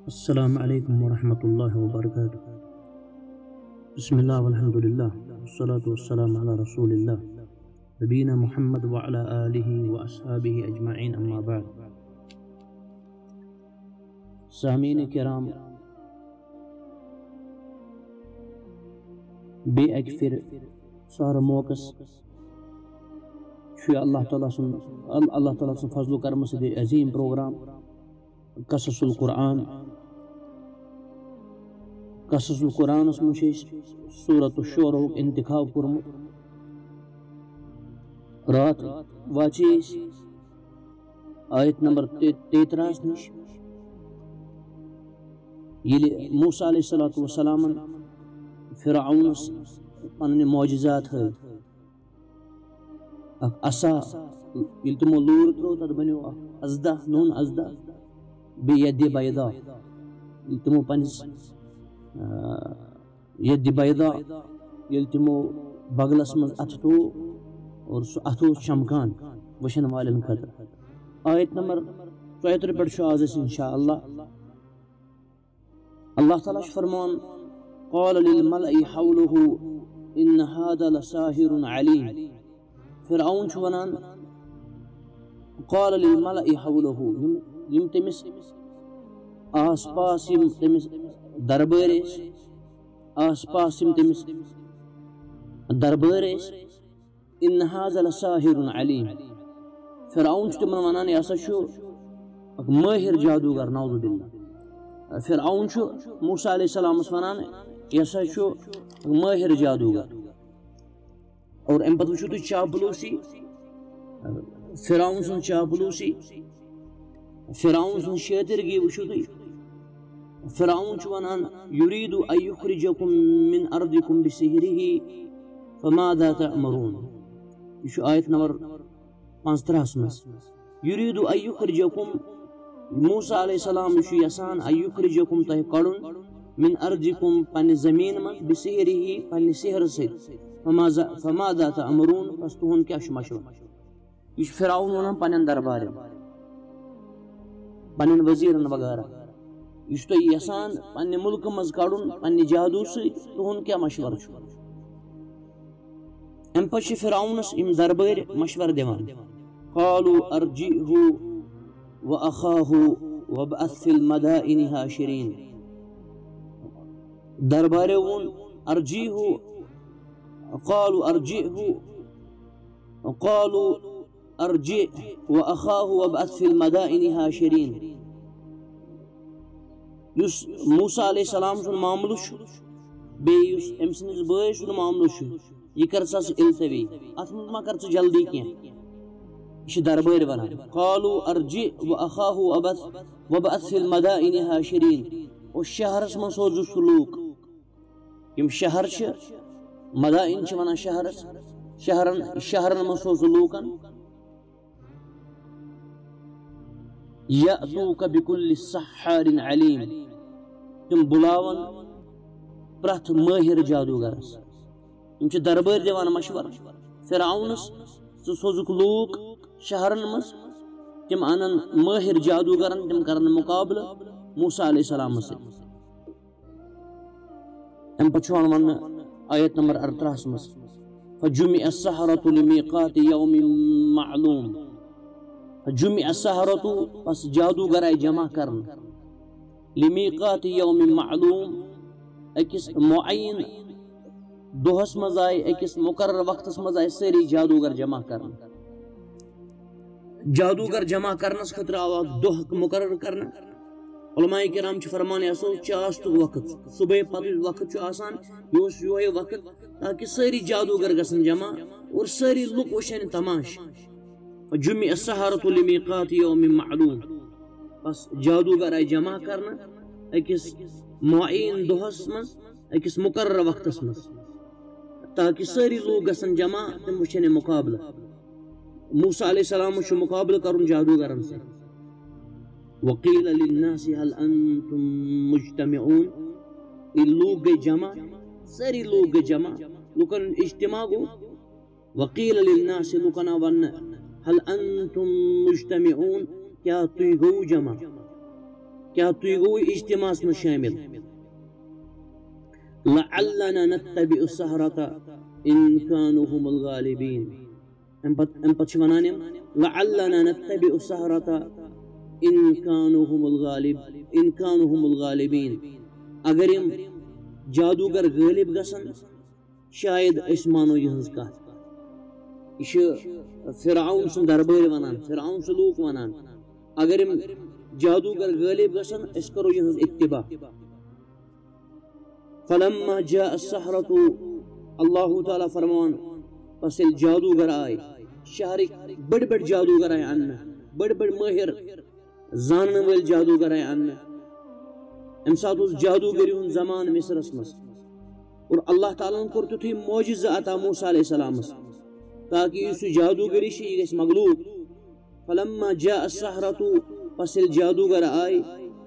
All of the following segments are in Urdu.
السلام علیکم ورحمۃ اللہ وبرکاتہ۔ بسم اللہ والحمد للہ والصلاة والسلام علی رسول اللہ نبینا محمد وعلی آلہ واصحابہ اجمعین، اما بعد۔ سامعین کرام، بے اک پھر سہر موقع اللہ تعالیٰ سن فضل و کرم سے عظیم پروگرام قصص القرآن مجھ سورت الشورہ انتخاب کورمت۔ رات واچے آیت نمبر 33 نش یلی موسیٰ علیہ السلام فرعونس پنن معجزات ہائی، عصا یل تمو لور ترو تت بنیو ازدہ نون ازدہ بید بیضاء، یل تمو پنس ید بیضاء یل تمو بغلس من اتھو اور سو اتھو چمکان وشن والن خطر۔ آیت نمبر 34 پر آز انشاءاللہ اللہ تعالیٰ فرمان قال للملأ حوله ان هذا لساحر علیم۔ فرعون ونان قال للملأ حوله یم تمس آس پاس یم تمس دربار آس پاس یم تمس دربار ان هذا لساحر علیم۔ فرعون تمن ونان یہ ہسا ماہر جادوگر، نعوذ باللہ۔ فرعون موسیٰ علیہ السلام ونان یہ ہسا ماہر جادوگر۔ اور ام پتہ وچھو تھی چاپلوسی، فرعون سن چاپلوسی، فرعون سن شیطرگی وچھو تھی۔ فرعون ونان یرید ان یخرجکم من ارضکم بسحرہ فماذا تأمرون۔ یہ آیت نمبر 35 مز یرید ان یخرجکم، موسیٰ علیہ السلام یسان ان یخرجکم تہ کڑن من ارضکم پن زمین من بسحرہ پن سحر ست فماذا تأمرون، پس تہن کیا مشورہ۔ یہ فرعون ونان پنن دربار پنن وزیرن وغیرہ، یہ تہ یسان پنہ ملک مز کڑن پنہ جادو ست، تہن کیا مشورہ۔ ام پتہ فرعونس ام دربار مشورہ دیوان قالوا ارجئه واخاه وابعث في المدائن حاشرین۔ دربار ون ارجئه، قالوا ارجئه، قالوا ارجئ واخاه وابعث في المدائن حاشرین۔ یس موسیٰ علیہ السلام سن معاملہ بیس ام سنس بھائی سن معاملہ یہ کر ساس التوی ات من ما کر جلدی کی یہ دربار ونان قالوا ارجئ واخاه وابعث في المدائن حاشرین۔ اور شہرس من سوز سلوک یم شہر مدائن ونان شہرس شہرن من سوز لوکن یأتوک بکل سحار علیم، تم بلاون پرت ماہر جادوگرس۔ یم دربار دیوان مشور فرعونس سوزک لوک شہرن مز، تم انن ماہر جادوگرن، تم کرن مقابلہ موسیٰ علیہ السلام سے۔ ام پچھوان ون آیت نمبر 38 مز فجمع السحرة لمیقات یوم معلوم۔ جمع السحرة پس جادوگر آئی جمع کرن لمیقات یوم معلوم، اکس معین دوہس مز آئی، اکس مقرر وقتس مز آئی ساری جادوگر جمع کرن۔ جادوگر جمع کرنس خطر آوا دوہ مقرر کرنا۔ علماء کرام فرمانے اسو چاست وقت صبح پتہ وقت آسان یہ وقت تاکہ ساری جادوگر گسن جمع اور ساری لوک وشن تماش۔ جمع السحرة لمیقات یوم معلوم، بس جادوگر آئی جمع کرنا اکس معین دوہس مز، اکس مقرر وقتس مز، تاکہ ساری لوگ گسن جمع تم وشن مقابلہ۔ موسیٰ علیہ السلام مقابلہ کرن جادوگرن سے۔ وقیل للناس هل انتم مجتمعون، لوگ گئی جمع، ساری لوگ گئی جمع، لوکن اجتماع گو۔ وقیل للناس لوکنا ون هل انتم مجتمعون، کیا تھی گو جمع، کیا تُہۍ گوٚو اجتماعس منٛز شٲمِل لعلنا نتبع السحرة إن كانوا هم الغالبين أم پتہٕ چھِ وَنان یِم لعلنا نتبع السحرة إن كانوا هم الغالبين اگر یِم جادوگر غٲلب گژھن شاید أسۍ مانو یِہنٛز کتھ یہِ چھُ فرعون سُنٛد دربٲرۍ ونان فرعون چھُ لوٗکھ ونان اگر یِم جادوگر غٲلب گژھن أسۍ کرو یِہنٛز اتباع فلما جاء السحرة اللہ تعالیٰ فرمان پس ییٚلہِ جادوگر آے شہرٕکۍ بٔڑۍ بٔڑۍ جادوگر آے اننہٕ بٔڑۍ بٔڑۍ مٲہِر زانن وٲلۍ جادوگر آے اننہٕ امہِ ساتہٕ اوس جادوگری ہُنٛد زمانہٕ مصرس منٛز اور اللہ تعالیٰ ہن کوٚر تیُتھُے معجزٕ عطا موسیٰ علیہ السلامس تاکہ یُس یہِ جادوگری چھِ یہِ گژھِ مغلوٗب فلما جاء السحرة پس ییٚلہِ جادوگر آے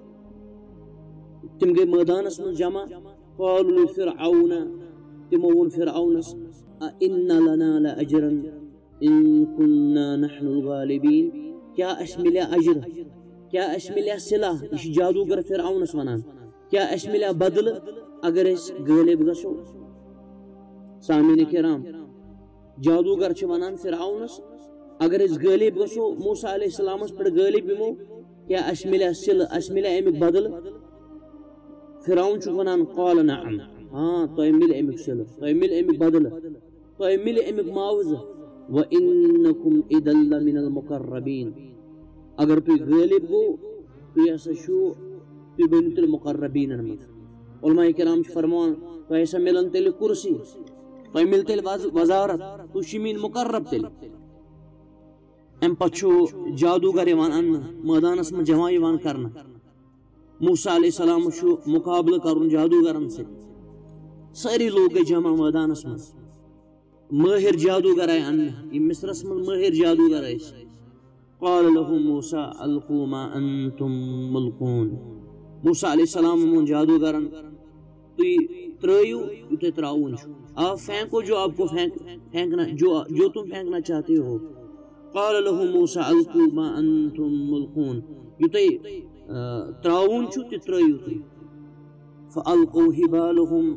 تِم گٔے مٲدانس منٛز جمع قالوا لفرعون تِمو ووٚن فرعونس أئن لنا لأجرا إن كنا نحن الغالبين کیا اَسہِ مِلیٛا اجر کیا اَسہِ مِلیٛا صلح یہِ چھُ جادوگر فرعونس ونان کیا اَسہِ مِلیٛا بدلہٕ اگر أسۍ غٲلب گژھو سامعیٖن کرام جادوگر چھِ ونان فرعونس اگر أسۍ غٲلب گژھو موسیٰ علیہ السلامس پٮ۪ٹھ غٲلب یِمو کیا اَسہِ مِلیٛا صلہٕ اَسہِ مِلیٛا امیُک بدلہٕ فرعون چھُ ونان قال نعم ہاں تۄہہِ مِلہِ امیُک صلہٕ تۄہہِ مِلہِ امیُک بدلہٕ تۄہہِ مِلہِ امیُک معاوضہٕ وَإِنَّكُمْ إِذًا لَمِنَ الْمُقَرَّبِينَ اگر تُہۍ غٲلب گوٚو تُہۍ ہسا چھُو تُہۍ بٔنِو تیٚلہِ مُقربیٖنن منٛز علماء کرام چھِ فرمان تۄہہِ ہسا مِلن تیٚلہِ کُرسی تۄہہِ مِلہِ تیٚلہِ وزارت تُہۍ چھِو میٛٲنۍ مُقرب تیٚلہِ امہِ پتہٕ چھُ جادوگر یِوان اننہٕ مٲدانس منٛز جمع یِوان کرنہٕ موسیٰ علیہ السلامس چھُ مُقابلہٕ کرُن جادوگرن سۭتۍ سٲری لوٗکھ گٔے جمع مٲدانس منٛز مٲہِر جادوگر آے اننہٕ یِم مصرس منٛز مٲہِر جادوگر ٲسۍ قال لهم موسیٰ القوا ما انتم ملقون موسیٰ علیہ السلام ووٚن جادوگرن تُہۍ ترٛٲیِو یہِ تۄہہِ ترٛاوُن چھُ آپ پھینکو جو آپ کو پھینکنا جو تم پھینکنا چاہتے ہو قال لهم موسیٰ القوا ما انتم ملقون یہِ تۄہہِ ترٛاوُن چھُ تہِ ترٛٲیِو تُہۍ فألقوا حبالهم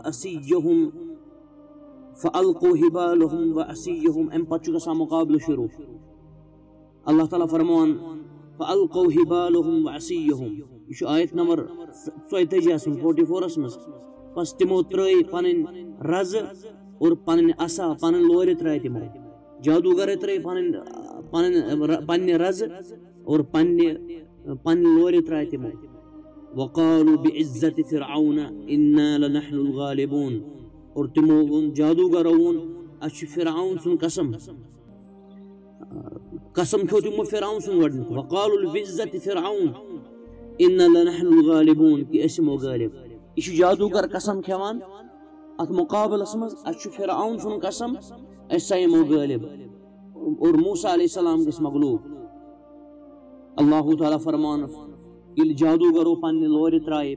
وعصيهم امہِ پتہٕ چھُ گژھان مُقابلہٕ شروٗع اللہ تعالیٰ فرمان فألقوا حبالهم وعصيهم یہِ چھُ آیت نمبر 42 44 منٛز پس تِمو ترٛٲے پنٕنۍ رزٕ اور پنٕنۍ عصا پنٕنۍ لورِ ترٛایہِ تِمو جادوگرے ترٛٲے پننہِ رزٕ اور پننہِ لورِ ترٛایہِ تِمو وقالوا بعزة فرعون إنا لنحن الغالبون اور تِمو ووٚن جادوگرو ووٚن اَسہِ چھُ فرعون سُنٛد قسم کھیوٚو تِمو فرعون سُنٛد گۄڈنیُک وقالوا بعزة فرعون إنا لنحن الغالبون کہِ أسۍ یِمو غٲلب یہِ چھُ جادوگر قسم کھٮ۪وان اتھ مُقابلس منٛز اَسہِ چھُ فرعون سُنٛد قسم أسۍ ہسا یِمو غٲلب اور موسیٰ علیہ السلام گژھِ مغلوٗب اللہ تعالیٰ فرمان ییٚلہِ جادوگرو پننہِ لورِ ترٛایہِ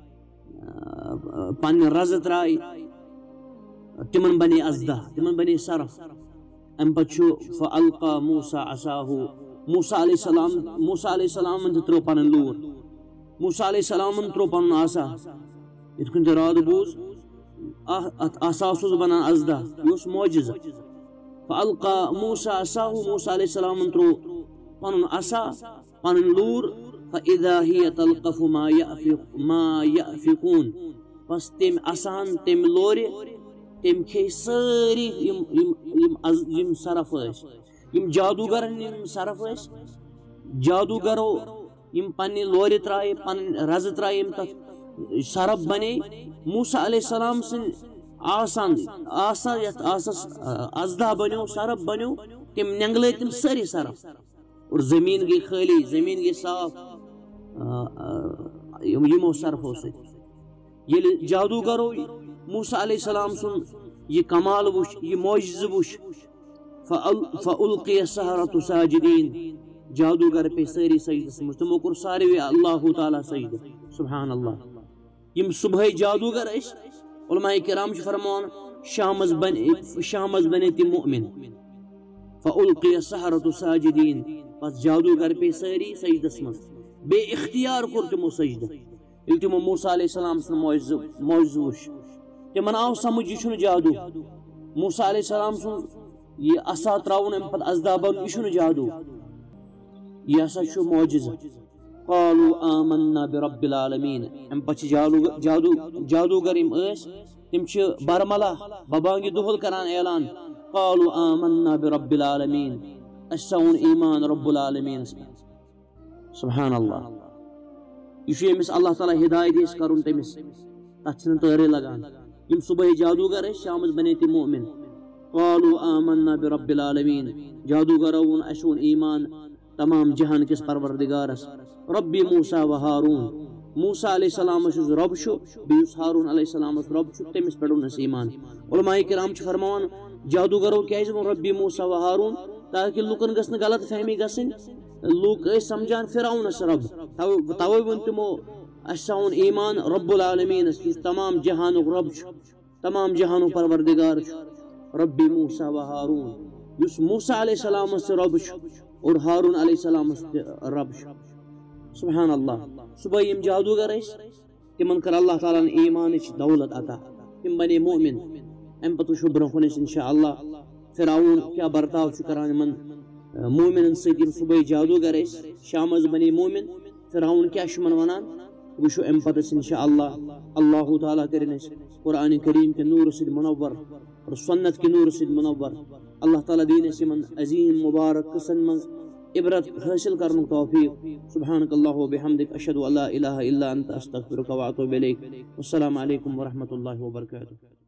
پننہِ رزٕ ترٛایہِ تِمن بنے ازدہ تِمن بنے سرف امہِ پتہٕ چھُ فألقى موسیٰ عصاه موسیٰ علیہ السلامن تہِ ترٛٲو پنٕنۍ لوٗر موسیٰ علیہ السلامن ترٛوو پنُن عصا یِتھ کٔنۍ تۄہہِ راتھ بوٗز اتھ عصاہس اوس بنان ازدہ یہِ اوس معجزٕ فألقى موسیٰ عصاه موسیٰ علیہ السلامن ترٛوو پنُن عصا پنٕنۍ لوٗر فإذا هي تلقف ما يأفكون پس تٔمۍ عصاہن تٔمۍ لورِ تٔمۍ کھیٚیہِ سٲری یِم سرف ٲسۍ یِم جادوگرن یِم سرف ٲسۍ جادوگرو یِم پننہِ لورِ ترٛایہِ پنٕنۍ رزٕ ترٛایہِ یِم تتھ سرف بنے موسیٰ علیہ السلام سٕنٛدۍ آسان یتھ آسس ازدہ بنیو سرف بنیو تِم نینگلٲے تِم سٲری سرف اور زمیٖن گٔے خٲلی زمیٖن گٔے صاف یِمو سرفو سۭتۍ ییٚلہِ جادوگرو موسیٰ علیہ السلام سُنٛد یہِ کمال وُچھ یہِ معجزٕ وُچھ فألقي السحرة ساجدين جادوگر پیٚیہِ سٲری سجدس منٛز تِمو کوٚر ساروٕے اللہ تعالیٰ سجدٕ سبحان اللہ یِم صبحٲے جادوگر ٲسۍ علماء کرام چھِ فرمان شامس بنے تِم مؤمن فألقي السحرة ساجدين پس جادوگر پیٚیہِ سٲری سجدس منٛز بے اختیار کور تمو سجدہ یل تمو موسیٰ علیہ السلام سن معجزہ وچ تمن آو سمجھ یہ چھن جادو موسیٰ علیہ السلام سن یہ عصا تراؤن ام پتہ ازدا بن یہ چھن جادو یہ ہسا چھُ معجزہ قالوا آمنا برب العالمین ام پتہ جادوگر یم ٲسۍ تم چھ برملا ببانگی دہل کران اعلان قالوا آمنا برب العالمین اسون ایمان رب العالمین سبحان اللہ یہ یمس اللہ تعالی ہدایت یس کرن تمس تتھ چھنہ تٲرے لگان یم صبح جادوگر ٲسۍ شامس بنے تم مؤمن قالوا آمنا برب العالمین جادوگرو وون اسہ وون ایمان تمام جہان کس پروردگارس ربی موسیٰ و ہارون موسیٰ علیہ السلام رب بیس ہارون علیہ السلام رب تمس پہ اس ایمان علماء کرام فرمان جادوگرو کیاز وون ربی موسیٰ و ہارون تاکہ لوکن گژھنہ غلط فہمی گژھن لوک ٲسۍ سمجھان فرعونس رب توے وون تمو اسہ وون ایمان رب العالمین یس تمام جہانک رب تمام جہانک پروردگار ربی موسیٰ و ہارون یس موسیٰ علیہ السلام رب اور ہارون علیہ السلام رب سبحان اللہ صبح یم جادوگر تمن کر اللہ تعالیٰ ایمان دولت عطا تم بنے مومن ام پتہ وچھو برونٛہہ کُن انشاءاللہ فرعون کیا برتاو کران یمن مومنن سۭتۍ یم صبح جادوگر شامس بنے مومن فرعون کیا من ونان وچھو ام پتہ انشاءاللہ اللہ تعالیٰ کرن قرآن کریم کے نور سۭتۍ منور اور سنت کے نور سۭتۍ منور اللہ تعالیٰ دین یمن عظیم مبارک قصن من عبرت حاصل کرن توفیق سبحانک اللہ و بحمدک اشہد ان لا الہ الا انت استغفرک و اتوب الیک والسلام علیکم ورحمۃ اللہ وبرکاتہ.